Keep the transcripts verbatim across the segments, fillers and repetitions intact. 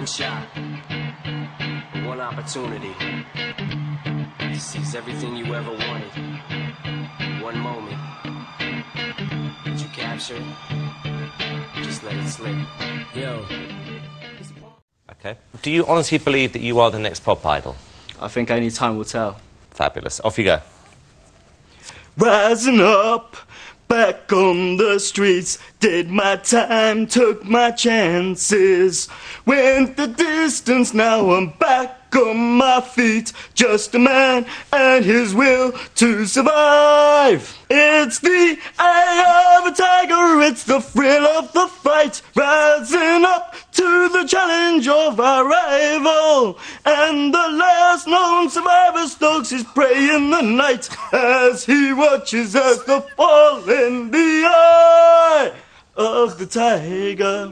shot, one opportunity to seize everything you ever wanted. One moment that you capture, just let it slip. Yo. Okay. Do you honestly believe that you are the next pop idol? I think only time will tell. Fabulous. Off you go. Rising up, back on the streets, did my time, took my chances. Went the distance, now I'm back on my feet. Just a man and his will to survive. It's the eye of a tiger, it's the thrill of the fight. Rising up to the challenge of our rival. And the last known survivor stalks his prey in the night as he watches us the fall in the eye of the tiger.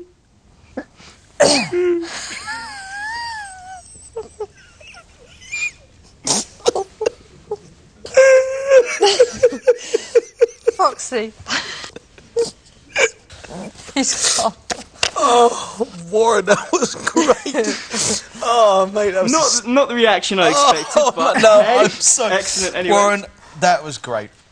Foxy. He's gone. Oh, Warren, that was great. Oh, mate, that was... Not, not the reaction I expected, oh, but no, hey, I'm so... excellent anyway. Warren, that was great.